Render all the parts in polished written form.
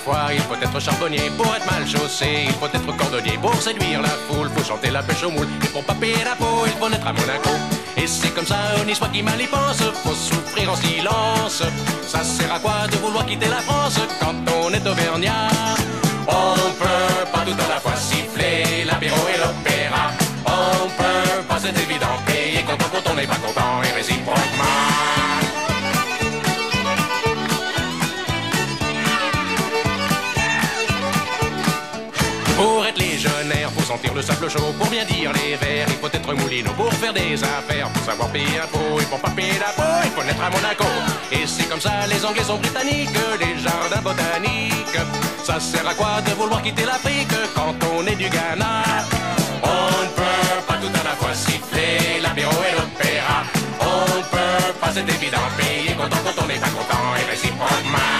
fois, il faut être charbonnier. Pour être mal chaussé, il faut être cordonnier. Pour séduire la foule, faut chanter la pêche au moule. Et pour paper la peau, il faut naître à Monaco. Et c'est comme ça, ni soit qui mal y pense, faut souffrir en silence. Ça sert à quoi de vouloir quitter la France quand on est auvergnat? On peut pas tout à la fois siffler l'apéro et l'opéra. On peut pas, c'est évident, payer content quand on n'est pas content et réciproquement. Pour être légionnaire, faut sentir le sable chaud. Pour bien dire les vers, il faut être moulineau. Pour faire des affaires, faut savoir payer un pot. Et pour pas payer la peau, il faut naître à Monaco. Et c'est comme ça, les Anglais sont britanniques, les jardins botaniques. Ça sert à quoi de vouloir quitter l'Afrique quand on est du Ghana? On ne peut pas tout à la fois siffler l'apéro et l'opéra. On ne peut pas, c'est évident, payer content quand on n'est pas content et réciproquement.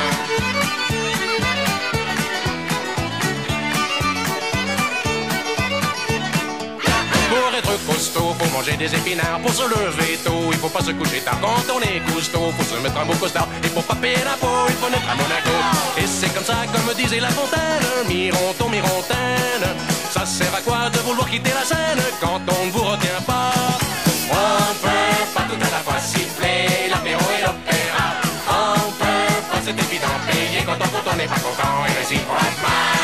Pour être costaud, faut manger des épinards. Pour se lever tôt, il faut pas se coucher tard. Quand on est cousteau, faut se mettre un beau costard. Et pour pas payer la peau, il faut naître à Monaco. Et c'est comme ça, comme disait La Fontaine, Mironton, Mirontaine. Ça sert à quoi de vouloir quitter la scène quand on ne vous retient pas? On peut pas tout à la fois siffler l'apéro et l'opéra. On peut pas, c'est évident, payer content quand on n'est pas content et réciproquement.